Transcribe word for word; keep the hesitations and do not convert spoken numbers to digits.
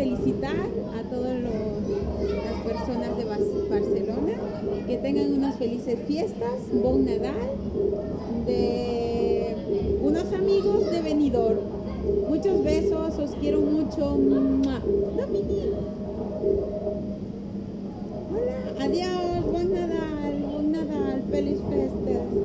felicitar a todas las personas de Barcelona, que tengan unas felices fiestas, Bon Nadal, de unos amigos de Benidorm. Muchos besos, os quiero mucho. Dominique. Hola, adiós, Bon Nadal, Bon Nadal, feliz fiestas.